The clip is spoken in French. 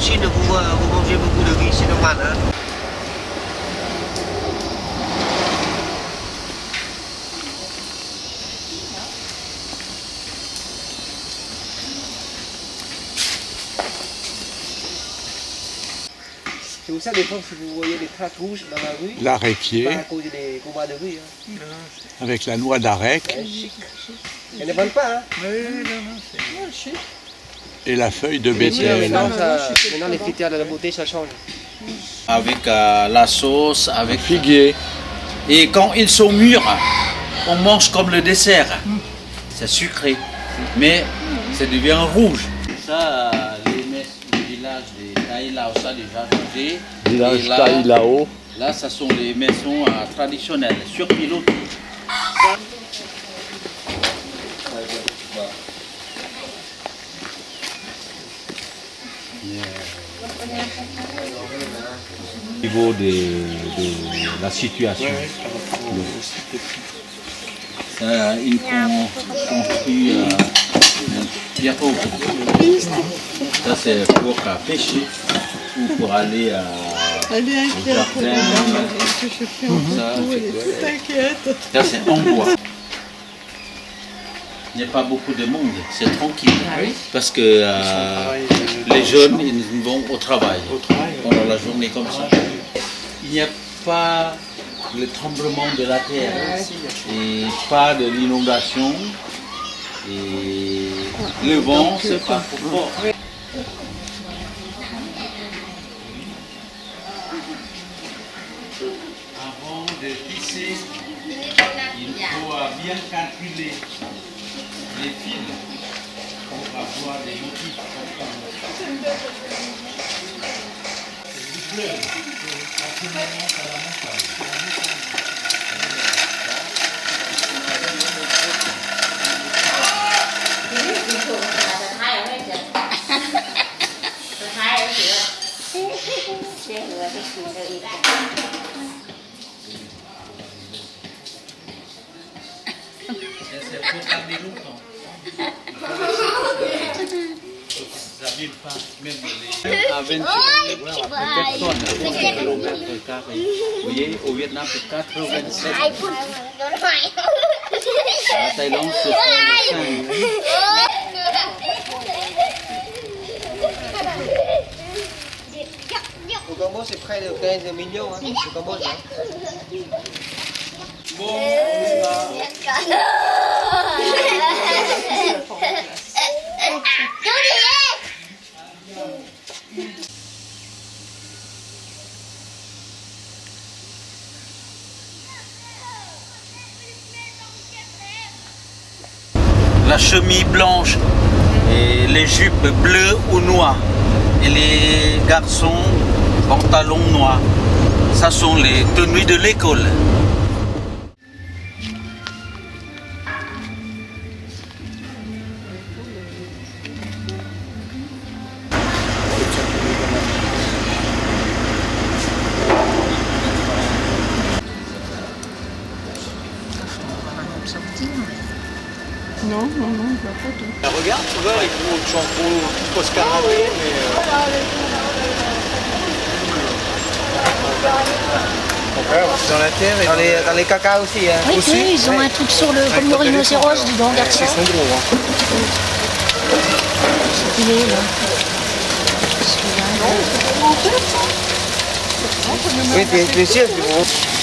aussi, vous mangez beaucoup de riz, c'est normal. Hein. C'est pour ça, des fois, si vous voyez des traces rouges dans la rue, L'aréquier, pas à cause des combats de rue. Hein. avec la noix d'arec Elles ne vendent pas, hein. et la feuille de Mais bétel. maintenant, les critères de la beauté, ça change. Avec la sauce, avec Figuier. Et quand ils sont mûrs, on mange comme le dessert. C'est sucré, mais ça devient rouge. Ça, les messes du village des Taïlao, ça déjà changé. Village Et là, Taïlao. Là, ce sont les maisons traditionnelles, sur pilote. Au niveau de la situation. Ça, ils construit bientôt. Ça, c'est pour pêcher ou pour aller à. Ça, c'est en bois. Il n'y a pas beaucoup de monde, c'est tranquille. Parce que les jeunes, ils vont au travail pendant la journée comme ça. Il n'y a pas le tremblement de la terre et pas de l'inondation. Et le vent, c'est pas trop fort. Avant de tisser, il faut bien calculer les fils pour avoir des motifs. Il pleut, à ce moment, ça la montagne. C'est pour garder longtemps. Ça ne vient pas, même les... À 28 km carrés. Vous voyez, au Vietnam, c'est 87. À Thaïlande, c'est 5. Au Cambodge, c'est près de 15 millions. Hein, au Cambodge. La chemise blanche et les jupes bleues ou noires et les garçons pantalons noirs. Ça sont les tenues de l'école. Non, je vois pas tout. Regarde, ils font le shampoo Oscar Maté, mais... Dans la terre et dans les cacas aussi. Hein. Oui, aussi, ils ont un truc sur le... comme le rhinocéros, dis donc, regarde ça. Ils sont gros. Hein. Il est là. Oui, bien sûr, c'est gros.